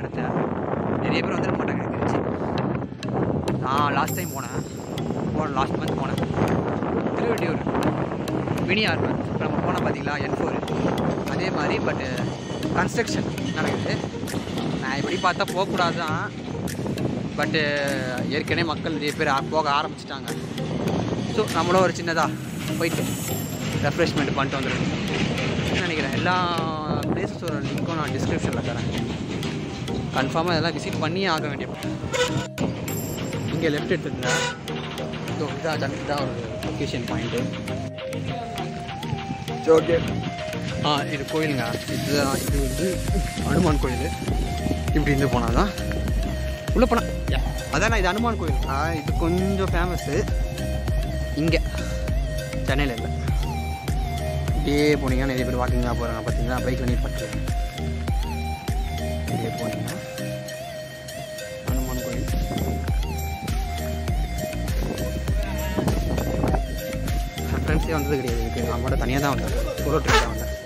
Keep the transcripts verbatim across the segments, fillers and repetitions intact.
இடத்த நிறைய பேர் வந்துருக்க மாட்டாங்க எனக்கு தெரிஞ்சு. நான் லாஸ்ட் டைம் போனேன் போன லாஸ்ட் மந்த் போனேன் திருவெட்டியூர் மினி ஆர்பர். இப்போ நம்ம போனால் பார்த்தீங்களா என் ஃபோர் அதே மாதிரி பட்டு கன்ஸ்ட்ரக்ஷன் நடக்குது. நான் இப்படி பார்த்தா போகக்கூடாது தான், பட்டு ஏற்கனவே மக்கள் நிறைய பேர் போக ஆரம்பிச்சிட்டாங்க. ஸோ நம்மளும் ஒரு சின்னதாக போயிட்டு ரெஃப்ரெஷ்மெண்ட் பண்ணிட்டு வந்துடுவோம் நினைக்கிறேன். எல்லா பிளேஸஸோட லிங்க்கும் நான் டிஸ்கிரிப்ஷனில் தரேன். கன்ஃபார்மாக இதெல்லாம் விசிட் பண்ணியே ஆக வேண்டிய. இங்கே லெஃப்ட் எடுத்துருந்தேன். ஸோ இதான் இதான் ஒரு லொக்கேஷன் பாயிண்ட்டு. ஓகே. ஆ இது கோயிலுங்க. இதுதான் இது வந்து அனுமான் கோயில். இப்படி இருந்து போனால் தான் உள்ளே போனால் அதான் இது அனுமான் கோயில். இது கொஞ்சம் ஃபேமஸ்ஸு இங்கே சென்னையில் இல்லை. இப்படியே போனீங்கன்னா நிறைய பேர் வாக்கிங்காக போகிறாங்க பார்த்தீங்கன்னா, பைக்கில் நீட் பட்டு இப்படியே போனீங்கன்னா அனுமான் கோயில். ஃப்ரெண்ட்ஸே வந்தது கிடையாது இதுக்கு, நான் மட்டும் தனியாக தான் வந்தேன். சோலோ ட்ரிப் தான் வந்தேன்.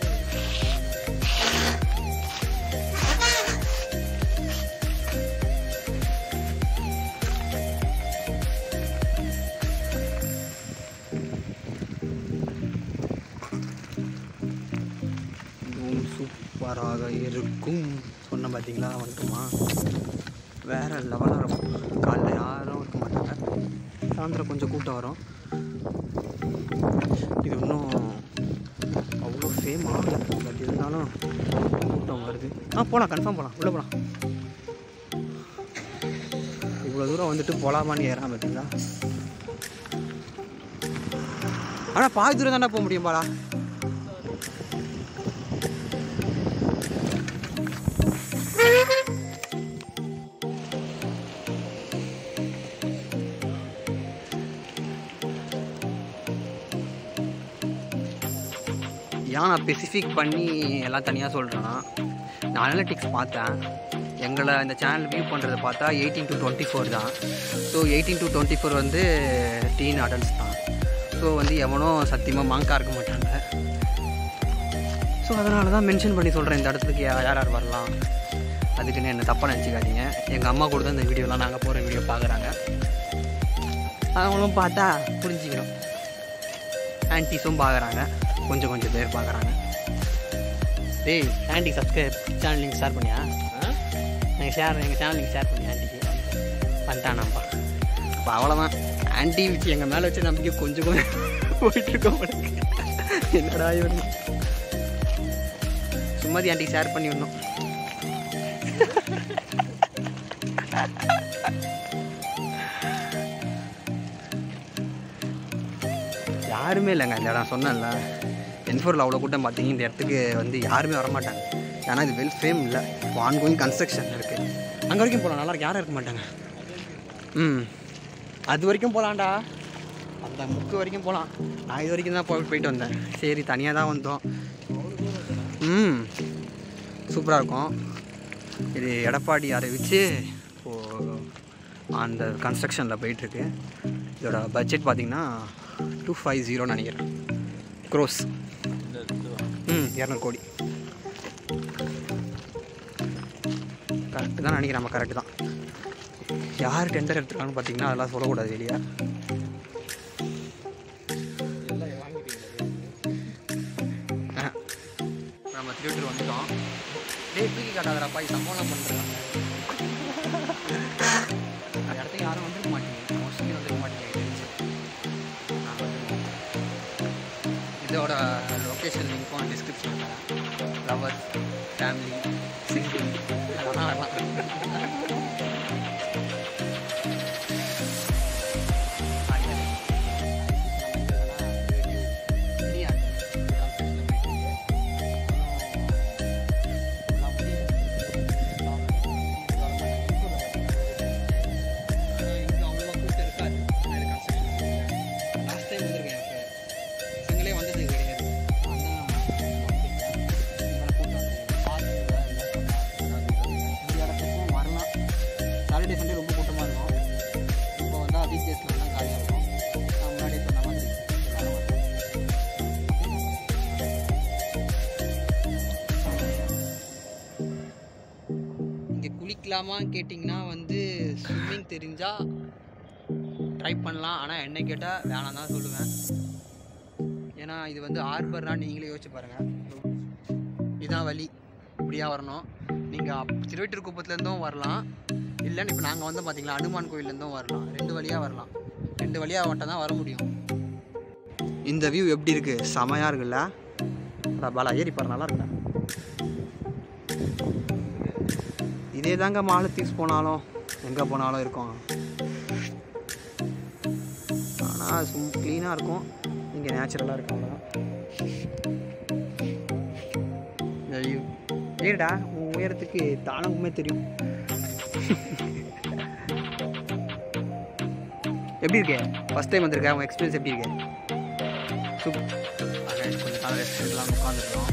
சூப்பராக இருக்கும் சொன்ன பார்த்தீங்களா, வந்துட்டுமா வேறு லெவலாக இருக்கும். காலைல யாரும் இருக்க மாட்டாங்க, சாயந்தரம் கொஞ்சம் கூட்டம் வரும். இது இன்னும் அவ்வளோ ஃபேம் ஆகலை, பட் இருந்தாலும் கூட்டம் வருது. ஆ போகலாம், கன்ஃபார்ம் போகலாம், உள்ளே போகலாம். இவ்வளோ தூரம் வந்துட்டு போகலாமான்னு ஏறாம பார்த்தீங்களா. ஆனால் பாதி தூரம் தானே போக முடியும் பாலா. ஏன் நான் ஸ்பெசிஃபிக் பண்ணி எல்லாம் தனியாக சொல்கிறேன்னா, நான் அனலிட்டிக்ஸ் பார்த்தேன். எங்களை இந்த சேனல் வியூ பண்ணுறதை பார்த்தா எயிட்டீன் டு டுவெண்ட்டி ஃபோர் தான். So eighteen to twenty four வந்து டீன் அடல்ட்ஸ் தான். ஸோ வந்து எவனும் சத்தியமாக மாங்காக இருக்க மாட்டாங்க. ஸோ அதனால தான் மென்ஷன் பண்ணி சொல்கிறேன் இந்த இடத்துக்கு யார் யார் வரலாம். அதுக்குன்னு என்ன தப்பாக நினச்சிக்காதீங்க. எங்கள் அம்மா கூட தான் இந்த வீடியோலாம் நாங்கள் போகிற வீடியோ பார்க்குறாங்க. அவங்களும் பார்த்தா புரிஞ்சுக்கணும். ஆன்டிஸும் பார்க்குறாங்க, கொஞ்சம் கொஞ்சம் பேர் பார்க்குறாங்க. டேய் aunty subscribe channel link share பண்ணியா? எங்கள் ஷேர் எங்கள் சேனல் லிங்க் ஷேர் பண்ணி ஆன்டிக்கு பண்ணிட்டானாப்பா. அப்போ அவ்வளோதான். ஆன்டி வச்சு எங்கள் மேலே வச்சு நம்பிக்கை கொஞ்சம் கொஞ்சம் போயிட்டுருக்கோம். என்னடா இவன் சும்மாதி ஆன்டி ஷேர் பண்ணி விடணும். யாருமே இல்லைங்க இந்த இடம். சொன்னேன்ல என் ஃபோரில் அவ்வளோ கூட்டம் பார்த்தீங்க. இந்த இடத்துக்கு வந்து யாருமே வரமாட்டாங்க. ஏன்னா இது வெல் ஃபேம் இல்லை, ஆன் கோயிங் கன்ஸ்ட்ரக்ஷன் இருக்குது. அங்கே வரைக்கும் போகலாம், நல்லா யாரும் இருக்க மாட்டாங்க. ம் அது வரைக்கும் போகலான்டா, அந்த முக்கு வரைக்கும் போகலாம். நான் இது வரைக்கும் தான் போய் போயிட்டு வந்தேன். சரி தனியாக தான் வந்தோம். ம் சூப்பராக இருக்கும். இது எடப்பாடி அறிவிச்சு இப்போது அந்த கன்ஸ்ட்ரக்ஷனில் போயிட்டுருக்கு. இதோட பட்ஜெட் பார்த்திங்கன்னா டூ ஃபைவ் ஜீரோன்னு நினைக்கிறேன் க்ரோஸ். ம் இரநூறு கோடி கரெக்டு தான் நினைக்கிறேன். நம்ம கரெக்டு தான். யார் டெண்டர் எடுத்துருக்காங்கன்னு பார்த்தீங்கன்னா அதெல்லாம் சொல்லக்கூடாது வெளியே. நம்ம திருவிட்டர் வந்துட்டோம். டே தூக்கி காட்டாதரப்பா, இது சம்பவம்லாம் பண்ணுறாங்க. அந்த இடத்துக்கு யாரும் வந்துருக்க மாட்டேங்க, மோஸ்ட்லி வந்துருக்க மாட்டேங்க. இதோட லொக்கேஷன் லிங்க்கும் டிஸ்கிரிப்ஷன் தரேன். லவர் ஃபேமிலி சிங்கிள் அதெல்லாம் வரலாம். இது குளிக்கலாமான்னு கேட்டிங்கன்னா வந்து ஸ்விம்மிங் தெரிஞ்சால் ட்ரை பண்ணலாம். ஆனால் என்ன கேட்டால் வேணாம் தான் சொல்லுவேன். ஏன்னா இது வந்து ஆர்பர்னா நீங்களே யோசிச்சு பாருங்கள். இதுதான் வழி, இப்படியாக வரணும். நீங்கள் திருவெட்டூர் குப்பத்துலேருந்தும் வரலாம், இல்லைன்னு இப்போ நாங்கள் வந்து பார்த்திங்களா அனுமான் கோயிலேருந்தும் வரலாம். ரெண்டு வழியாக வரலாம். ரெண்டு வழியாக மட்டும் தான் வர முடியும். இந்த வியூ எப்படி இருக்குது? செமையாக இருக்குல்ல? பாலா ஏறி பாரு, நல்லா இருக்குல்ல? இதே தாங்க மாலத்தீவ்ஸ் போனாலும் எங்கே போனாலும் இருக்கும். ஆனால் சும் க்ளீனாக இருக்கும், இங்கே நேச்சுரலாக இருக்கும். அவ்வளோதான் இந்த வியூ. ஏடா உன் உயரத்துக்கு தானங்குமே தெரியும். எப்படி இருக்கே? ஃபஸ்ட் டைம் வந்திருக்கேன், உங்கள் எக்ஸ்பீரியன்ஸ் எப்படி இருக்கு? சூப்பர். கொஞ்சம் காலம் ரெஸ்ட் எடுக்கலாம், உட்காந்துருக்கோம்.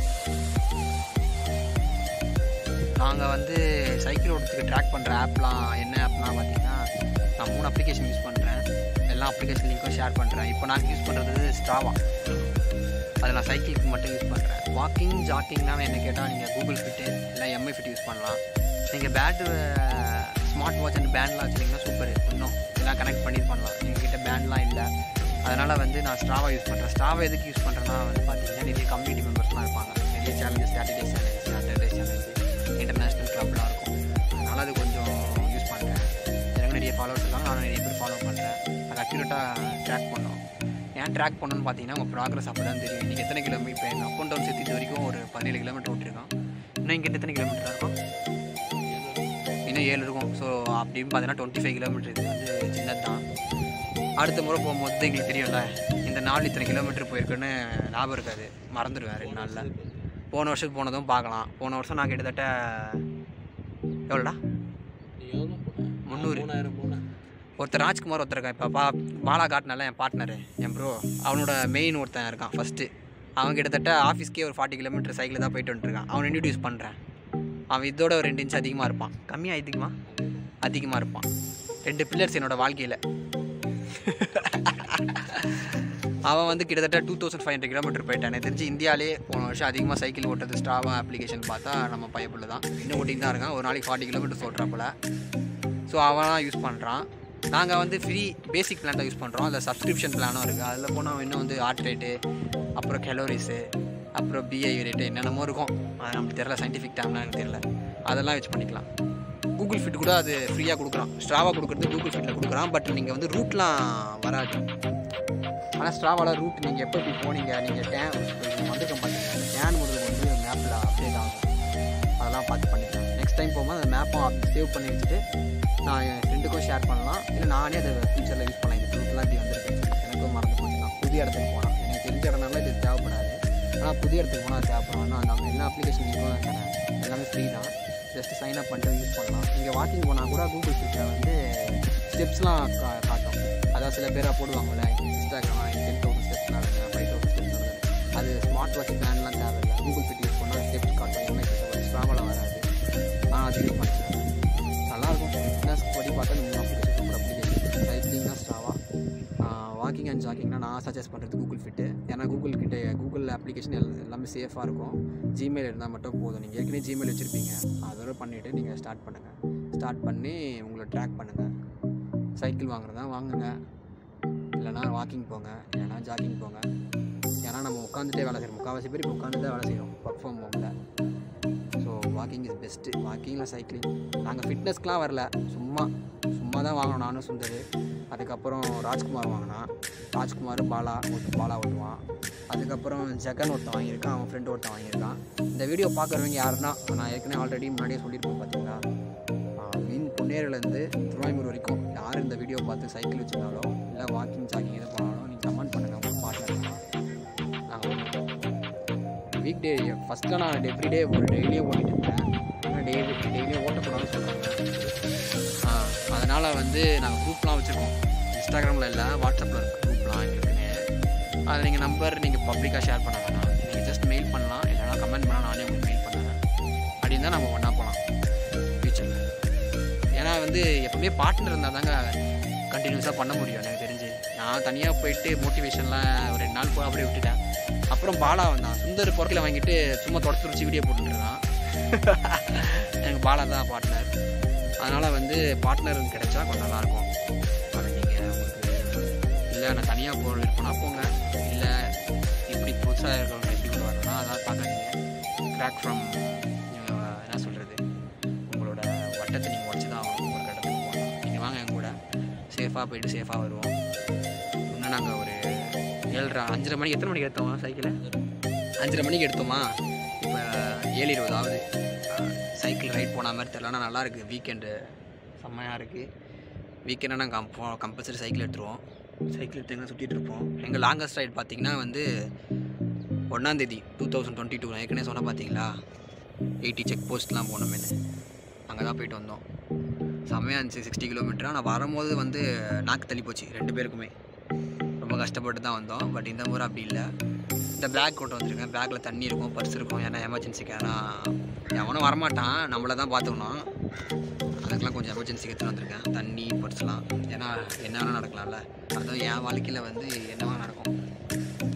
நாங்கள் வந்து சைக்கிள் ஓட்டுறதுக்கு ட்ராக் பண்ணுற ஆப்லாம் என்ன ஆப்னா பார்த்தீங்கன்னா, நான் மூணு அப்ளிகேஷன் யூஸ் பண்ணுறேன். எல்லா அப்ளிகேஷன் லிங்க்கும் ஷேர் பண்ணுறேன். இப்போ நான் யூஸ் பண்ணுறது ஸ்ட்ராவா. அதை நான் சைக்கிளுக்கு மட்டும் யூஸ் பண்ணுறேன். வாக்கிங் ஜாக்கிங்னா என்ன கேட்டால் நீங்கள் கூகுள் ஃபிட்டு இல்லை எம்ஐ ஃபிட் யூஸ் பண்ணலாம். நீங்கள் பேட்டு ஸ்மார்ட் வாட்ச் அண்ட் பேண்ட்லாம் வச்சுருந்தீங்கன்னா சூப்பர். இன்னும் எல்லாம் கனெக்ட் பண்ணி பண்ணலாம். எங்ககிட்ட பேண்ட்லாம் இல்லை, அதனால் வந்து நான் ஸ்ட்ராவா யூஸ் பண்ணுறேன். ஸ்ட்ராவா எதுக்கு யூஸ் பண்ணுறேன்னா வந்து பார்த்தீங்கன்னா நிறைய கம்யூனிட்டி மெம்பர்ஸ்லாம் இருப்பாங்க. நிறைய challenges, Saturday challenge Saturday challenge international கிளப்லாம் இருக்கும். அதனால் அது கொஞ்சம் யூஸ் பண்ணுறேன். எனக்கு நிறைய ஃபாலோவர்ஸ் இருக்காங்க, நானும் நிறைய பேர் ஃபாலோ பண்ணுறேன். அது அக்யூரேட்டாக ட்ராக் பண்ணோம். ஏன் ட்ராக் பண்ணணும்னு பார்த்தீங்கன்னா உங்கள் ப்ராக்ரஸ் அப்போ தான் தெரியும். இன்றைக்கி எத்தனை கிலோமீட்டர், இப்போ எங்கள் அப் அண்ட் டவுன் சேர்த்து இது வரைக்கும் ஒரு பதினேழு கிலோமீட்டர் ஓட்டிருக்கோம். இன்னும் இங்கே எத்தனை கிலோமீட்டர் இருக்கும்? இன்னும் ஏழு இருக்கும். ஸோ அப்படின்னு பார்த்தீங்கன்னா டுவெண்ட்டி ஃபைவ் கிலோமீட்டர். இது வந்து சின்னது தான். அடுத்த முறை போகும்போது எங்களுக்கு தெரியும்ல, இந்த நாள் இத்தனை கிலோமீட்டர் போயிருக்குன்னு ஞாபகம் இருக்காது, மறந்துடுவேன் ரெண்டு நாளில். போன வருஷத்துக்கு போனதும் பார்க்கலாம். போன வருஷம் நான் கிட்டத்தட்ட எவ்வளோடா முந்நூறு ஒருத்தர் ராஜ்குமார் ஒருத்தர் இருக்கான். இப்போ பா பாலா காட்டினால என் பார்ட்னரு, என் ப்ரோ, அவனோட மெயின் ஒருத்தன் இருக்கான் ஃபஸ்ட்டு. அவன் கிட்டத்தட்ட ஆஃபீஸ்க்கே ஒரு ஃபார்ட்டி கிலோமீட்டர் சைக்கிள் தான் போயிட்டு வந்துட்டுருக்கான். அவன் இன்ட்ரடியூஸ் பண்ணுறேன். அவன் இதோட ஒரு ரெண்டு இன்ச்சு அதிகமாக இருப்பான். கம்மியாக அதிகமாக அதிகமாக இருப்பான். ரெண்டு பில்லர்ஸ் என்னோடய வாழ்க்கையில். அவன் வந்து கிட்டத்தட்ட two thousand five hundred kilometre போயிட்டான். எனக்கு தெரிஞ்சு இந்தியாவிலே போன வருஷம் அதிகமாக சைக்கிள் ஓட்டுறது ஸ்ட்ராவா அப்ளிகேஷன் பார்த்தா நம்ம பையப்புள்ள தான். இன்னும் ஓட்டிங் தான் இருக்கான். ஒரு நாளைக்கு ஃபார்ட்டி கிலோமீட்டர்ஸ் ஓட்டுறாப்புல. ஸோ அவன் யூஸ் பண்ணுறான். நாங்கள் வந்து ஃப்ரீ பேசிக் பிளான் தான் யூஸ் பண்ணுறோம். அதில் சப்ஸ்கிரிப்ஷன் பிளானும் இருக்குது. அதில் போனால் இன்னும் வந்து ஹார்ட் ரேட்டு, அப்புறம் கலோரிஸு, அப்புறம் பிஐ ரேட்டு என்னென்னமோ இருக்கும். அது நமக்கு தெரியல, சயின்டிஃபிக் டேம்லாம் எனக்கு தெரியல. அதெல்லாம் யூஸ் பண்ணிக்கலாம். கூகுள் ஃபிட் கூட அது ஃப்ரீயாக கொடுக்குறான். ஸ்ட்ராவா கொடுக்குறது கூகுள் ஃபிட்டில் கொடுக்குறான். பட் நீங்கள் வந்து ரூட்லாம் வராது. ஆனால் ஸ்ட்ராவாவில் ரூட் நீங்கள் எப்போ இப்படி போனீங்க, நீங்கள் டேன் வந்துருக்க பார்த்தீங்கன்னா டேன் முதல் வந்து மேப்பில் அப்டேட் ஆகும். அதெல்லாம் பார்த்து பண்ணிக்கலாம். நெக்ஸ்ட் டைம் போகும்போது அந்த மேப்பும் சேவ் பண்ணி வச்சுட்டு நான் என் ஃப்ரெண்டுக்கும் ஷேர் பண்ணலாம். இல்லை நானே அதை ஃபியூச்சரில் யூஸ் பண்ணலாம். இந்த ரூட்லாம் இப்படி வந்துருக்கேன் எனக்கும் மறந்து போச்சுன்னா புதிய இடத்துக்கு போனால் எனக்கு தெரிஞ்ச இடம்னால இது தேவைப்படாது. ஆனால் புதிய இடத்துக்கு போனால் தேவைப்படும். ஆனால் அந்த எல்லா அப்ளிகேஷன் யூஸும் தரேன். எல்லாமே ஃப்ரீ தான். ஜஸ்ட்டு சைன் அப் பண்ணிட்டு யூஸ் பண்ணலாம். நீங்கள் வாக்கிங் போனால் கூட கூகுள் ஃபிட்டில் வந்து ஸ்டெப்ஸ்லாம் கா காட்டும். அதாவது சில பேராக போடுவாங்கள்ல இன்ஸ்டாகிராம் டென் தௌசண்ட் ஸ்டெப்ஸ் நடக்குது, ஃபைவ் தௌசண்ட் ஸ்டெப்ஸ் நடக்குது. அது ஸ்மார்ட் வாட்ச் பேண்ட்லாம் தேவையில்லை. கூகுள் ஃபிட் யூஸ் பண்ணால் ஸ்டெப்ஸ் காட்டும். எம்ஐ ஸ்ட்ராவாவில் வராது. நான் அது யூஸ் பண்ணிக்கிறேன். நல்லாயிருக்கும். ஃபிட்னஸ் படி பார்த்தா இந்த மூணு அப்ளிகேஷன் சூப்பர் அப்ளிகேஷன். சைக்கிளிங்னா ஸ்ட்ராவா, வாக்கிங் அண்ட் ஜாக்கிங்னா நான் சஜஸ்ட் பண்ணுறது கூகுள் ஃபிட்டு. ஏன்னா கூகுள் கிட்ட கூகுள் அப்ளிகேஷன் எல் எல்லாமே சேஃபாக இருக்கும். ஜிமெயில் இருந்தால் மட்டும் போதும். நீங்கள் ஏற்கனவே ஜிமெயில் வச்சுருப்பீங்க, அதோட பண்ணிவிட்டு நீங்கள் ஸ்டார்ட் பண்ணுங்கள். ஸ்டார்ட் பண்ணி உங்களை ட்ராக் பண்ணுங்கள். சைக்கிள் வாங்குறதா வாங்குங்க, இல்லைனா வாக்கிங் போங்க, இல்லைனா ஜாக்கிங் போங்க. ஏன்னா நம்ம உட்காந்துட்டே வேலை செய்கிறோம். முக்கால்வாசி பேர் இப்போ உட்காந்து தான் வேலை செய்கிறோம் ஒர்க் ஃப்ரம் ஹோமில். So walking is best. வாக்கிங்கில் சைக்கிளிங். நாங்கள் ஃபிட்னஸ்க்கெலாம் வரல, சும்மா சும்மா தான் வாங்கினோம். நானும் சுந்தர், அதுக்கப்புறம் ராஜ்குமார் வாங்கினான். ராஜ்குமார் பாலா ஒருத்தன் பாலா ஓட்டுவான். அதுக்கப்புறம் ஜெகன் ஒருத்தன் வாங்கியிருக்கான். அவன் ஃப்ரெண்டு ஒருத்தன் வாங்கியிருக்கான். இந்த வீடியோ பார்க்குறவங்க யாருன்னா நான் ஏற்கனவே ஆல்ரெடி முன்னாடியே சொல்லியிருப்பேன் பார்த்தீங்களா, மீன் பொன்னேரிலேருந்து திருவாயூர் வரைக்கும் யார் இந்த வீடியோ பார்த்து சைக்கிள் வச்சுருந்தாலோ இல்லை வாக்கிங் ஜாக்கிங் எது போனாலும் நீங்கள் கமெண்ட் பண்ணுங்கள். உங்களுக்கு பார்ட்னர் நாங்கள் வீக் டே ஃபஸ்ட்டில் நான் எவ்ரி டே ஒரு டெய்லியே ஓட்டிகிட்டு இருந்தேன். ஆனால் டெய்லி டெய்லியும் ஓட்டக்கூடாதுன்னு சொல்கிறாங்க. ஆ அதனால் வந்து நாங்கள் குரூப்லாம் வச்சுருக்கோம். இன்ஸ்டாகிராமில் இல்லை, வாட்ஸ்அப்பில் இருக்குது குரூப்லாம் எங்களுக்குன்னு. அதை நீங்கள் நம்பர் நீங்கள் பப்ளிக்காக ஷேர் பண்ண வேணாம். நீங்கள் ஜஸ்ட் மெயில் பண்ணலாம், இல்லைனா கமெண்ட் பண்ணால் நானே உங்களுக்கு மெயில் பண்ணுவேன். அப்படின்னு தான் நம்ம ஒன்றா போகலாம் ஃபியூச்சரில். ஏன்னா வந்து எப்பவுமே பார்ட்னர் இருந்தால் தாங்க கண்டினியூஸாக பண்ண முடியும். எனக்கு தெரிஞ்சு நான் தனியாக போயிட்டு மோட்டிவேஷன்லாம் ஒரு ரெண்டு நாள் போய் அப்படியே விட்டுட்டேன். அப்புறம் பாலா வந்தான். சுந்தர் பொருட்களை வாங்கிட்டு சும்மா தொடச்சு தொடச்சி வீடியோ போட்டுருக்கான். எனக்கு பாலா தான் பார்ட்னர். அதனால் வந்து பார்ட்னர் கிடைச்சா கொஞ்சம் நல்லாயிருக்கும். அது நீங்கள் உங்களுக்கு இல்லை நான் தனியாக போக விருப்பம்னா போங்க, இல்லை இப்படி புதுசாக இருக்கிறவங்க எப்படி கொண்டு வரணும்னா அதான் பார்க்காதீங்க. கிராக் ஃப்ரம் என்ன சொல்கிறது, உங்களோட வட்டத்தை நீங்கள் உடச்சி தான் ஆகணும் ஒரு கட்டத்துக்கு போகணும். நீங்கள் வாங்க என் கூட, சேஃபாக போயிட்டு சேஃபாக வருவோம். இன்னும் நாங்கள் ஒரு ஏழரை அஞ்சரை மணிக்கு எத்தனை மணிக்கு எடுத்தோமா சைக்கிளை? அஞ்சரை மணிக்கு எடுத்தோமா, இப்போ ஏழு இருபதாவது. சைக்கிள் ரைட் போன மாதிரி தெரியலனா நல்லாயிருக்கு. வீக்கெண்டு செம்மையாக இருக்குது. வீக்கெண்டாக நாங்கள் கம்போ கம்பல்சரி சைக்கிள் எடுத்துருவோம். சைக்கிள் எடுத்து எங்கே சுற்றிட்டு இருப்போம். எங்கள் லாங்கஸ்ட் ரைட் பார்த்திங்கன்னா வந்து ஒன்றாந்தேதி டூ தௌசண்ட் டுவெண்ட்டி டூ நான் ஏற்கனவே சொன்னால் பார்த்தீங்களா, எயிட்டி செக் போஸ்ட்லாம் போனோமேனு அங்கே தான் போயிட்டு வந்தோம். செம்மையாக இருந்துச்சு. Sixty kilometre. ஆனால் வரும்போது வந்து நாக்கு தள்ளி போச்சு ரெண்டு பேருக்குமே. ரொம்ப கஷ்டப்பட்டு தான் வந்தோம். பட் இந்த முறை அப்படி இல்லை. இந்த பேக் கொண்டு வந்துருக்கேன். பேக்கில் தண்ணி இருக்கும், பர்ஸ் இருக்கும். ஏன்னா எமர்ஜென்சிக்கு ஆனால் எவனும் வரமாட்டான், நம்மளை தான் பார்த்துக்கணும். அதுக்கெலாம் கொஞ்சம் எமர்ஜென்சிக்கு எடுத்துகிட்டு வந்திருக்கேன், தண்ணி பர்ஸ்லாம். ஏன்னா என்ன வேணால் நடக்கலாம்ல. அதுவும் என் வாழ்க்கையில் வந்து என்ன வேணால் நடக்கும்.